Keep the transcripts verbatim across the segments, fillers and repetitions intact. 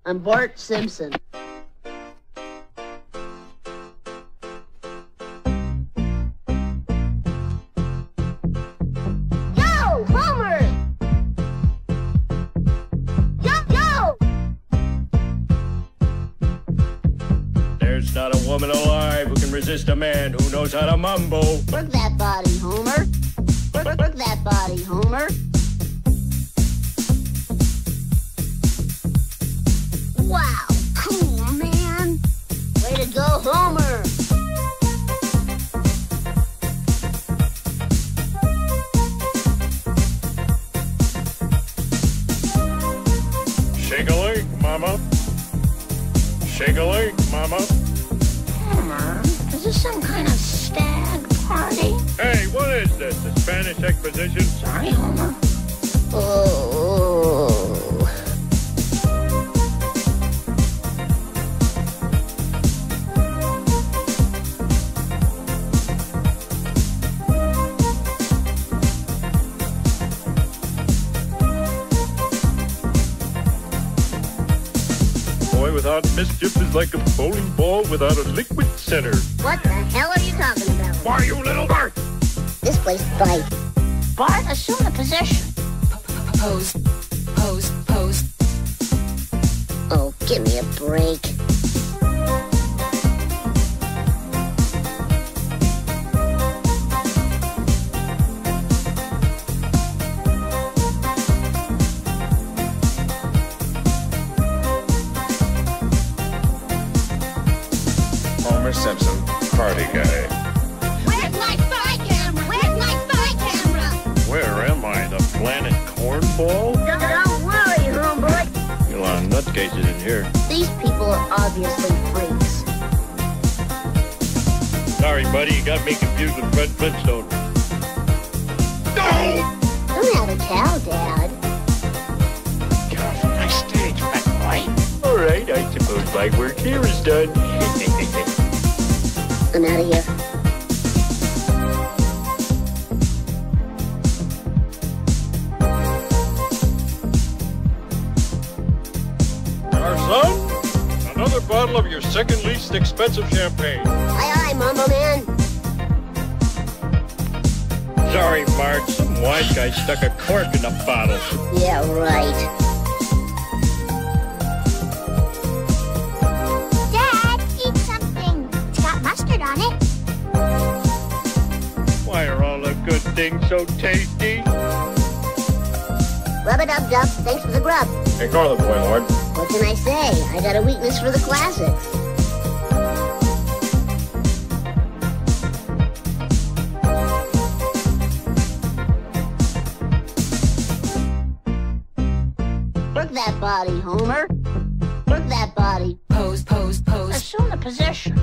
I'm Bart Simpson. Yo, Homer! Yo, yo! There's not a woman alive who can resist a man who knows how to mumble. Work that body, Homer. Work, work, work that body, Homer. Wow, cool, man. Way to go, Homer. Shake a leg, mama. Shake a leg, mama. Homer, is this some kind of stag party? Hey, what is this? The Spanish Exposition? Sorry, Homer. Oh. Boy without mischief is like a bowling ball without a liquid center. What the hell are you talking about? Why, you little Bart? This place bites. Bart, assume the position. Pose, pose, pose. Oh, give me a break. Homer Simpson, party guy. Where's my spy camera? Where's my spy camera? Where am I? The planet Cornball? Don't, don't worry, homeboy. A lot of nutcases in here. These people are obviously freaks. Sorry, buddy, you got me confused with Fred Flintstone. No! Don't have a cow, Dad. Get off my stage, fat boy. All right, I suppose my work here is done. I'm out of here. Our son, another bottle of your second least expensive champagne. Aye, aye, Mambo Man. Sorry, Bart, some wise guy stuck a cork in the bottle. Yeah, right. Dad, eat something. It's got mustard on it. Why are all the good things so tasty? Rub-a-dub-dub, thanks for the grub. Ignore the boy, Lord. What can I say? I got a weakness for the classics. Work that body, Homer. Work that body. Pose, pose, pose. Assume the position.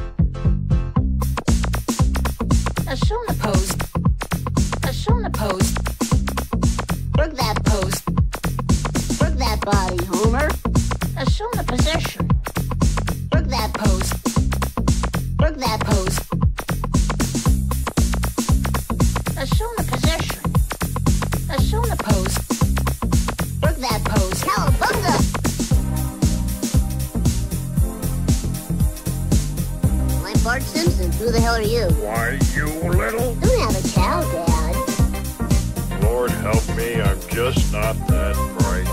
Assume the Pose, Assume the pose, Work that pose. Work that body, Homer. Assume the position. Work that Pose, Work that pose. Assume the position. Assume the Pose, Work that pose. Cowabunga! I'm Bart Simpson. Who the hell are you? Why, you little... Don't have a cow, Dad. Lord help me, I'm just not that bright.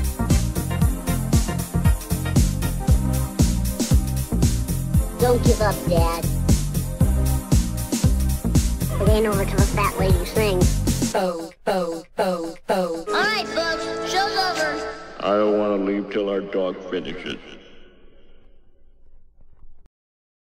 Don't give up, Dad. It ain't over till the fat lady sings. Pose, pose, pose, pose. All right, folks. Show's over. I don't want to leave till our dog finishes.